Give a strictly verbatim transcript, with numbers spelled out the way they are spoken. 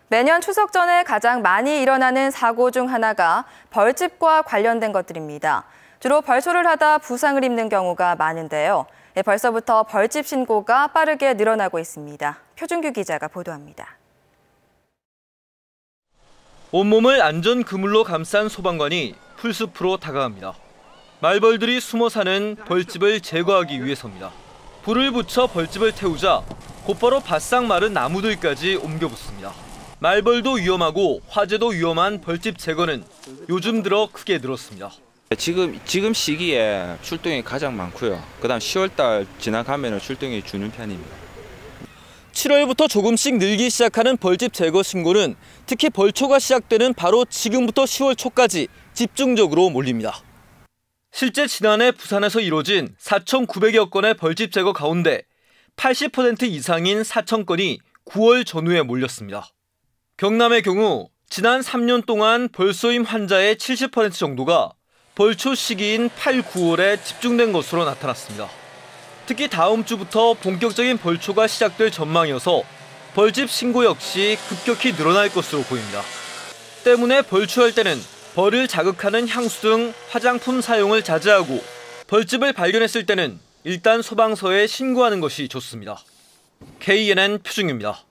매년 추석 전에 가장 많이 일어나는 사고 중 하나가 벌집과 관련된 것들입니다. 주로 벌초를 하다 부상을 입는 경우가 많은데요. 벌써부터 벌집 신고가 빠르게 늘어나고 있습니다. 표준규 기자가 보도합니다. 온몸을 안전 그물로 감싼 소방관이 풀숲으로 다가갑니다. 말벌들이 숨어 사는 벌집을 제거하기 위해서입니다. 불을 붙여 벌집을 태우자 곧바로 바싹 마른 나무들까지 옮겨 붙습니다. 말벌도 위험하고 화재도 위험한 벌집 제거는 요즘 들어 크게 늘었습니다. 지금 지금 시기에 출동이 가장 많고요. 그다음 시월 달 지나가면 출동이 주는 편입니다. 칠월부터 조금씩 늘기 시작하는 벌집 제거 신고는 특히 벌초가 시작되는 바로 지금부터 시월 초까지 집중적으로 몰립니다. 실제 지난해 부산에서 이뤄진 사천구백여 건의 벌집 제거 가운데 팔십 퍼센트 이상인 사천 건이 구월 전후에 몰렸습니다. 경남의 경우 지난 삼 년 동안 벌쏘임 환자의 칠십 퍼센트 정도가 벌초 시기인 팔, 구월에 집중된 것으로 나타났습니다. 특히 다음 주부터 본격적인 벌초가 시작될 전망이어서 벌집 신고 역시 급격히 늘어날 것으로 보입니다. 때문에 벌초할 때는 벌을 자극하는 향수 등 화장품 사용을 자제하고 벌집을 발견했을 때는 일단 소방서에 신고하는 것이 좋습니다. 케이엔엔 표준규입니다.